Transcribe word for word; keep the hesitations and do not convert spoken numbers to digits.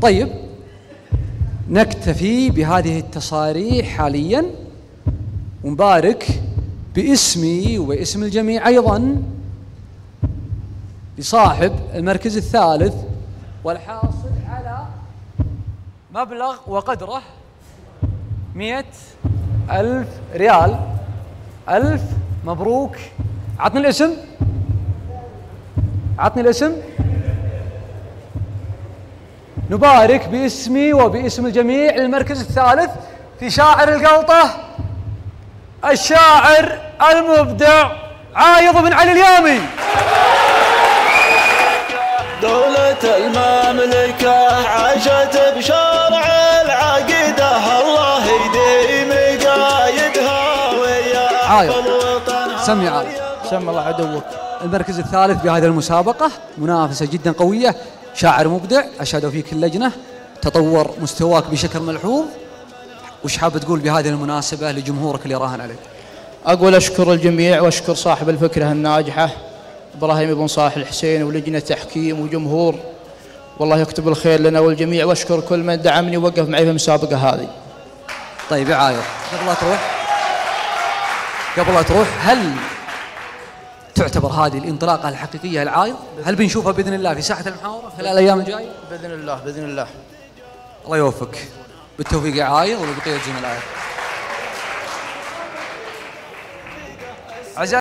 طيب نكتفي بهذه التصاريح حاليا، ونبارك باسمي واسم الجميع أيضا لصاحب المركز الثالث والحاصل على مبلغ وقدره مئة ألف ريال. ألف مبروك. عطني الاسم، عطني الاسم. نبارك باسمي وباسم الجميع للمركز الثالث في شاعر القلطة الشاعر المبدع عايض بن علي اليامي. دولة المملكة عاشت بشرع العقيدة، الله يديم قايدها ويحفظ وطنها. سمي عايض. سم الله عدوك. المركز الثالث بهذه المسابقة، منافسة جدا قوية، شاعر مبدع، أشهد فيك اللجنة، تطور مستواك بشكل ملحوظ. وش حاب تقول بهذه المناسبة لجمهورك اللي راهن عليك؟ أقول أشكر الجميع وأشكر صاحب الفكرة الناجحة إبراهيم بن صالح الحسين ولجنة تحكيم وجمهور، والله يكتب الخير لنا والجميع، وأشكر كل من دعمني ووقف معي في المسابقة هذه. طيب يا عايض، قبل لا تروح قبل لا تروح هل تعتبر هذه الانطلاقة الحقيقية للعايض؟ هل بنشوفها بإذن الله في ساحة المحاورة خلال الأيام الجاية؟ بإذن الله بإذن الله. الله يوفقك، بالتوفيق يا عايض ولبقية زملائك.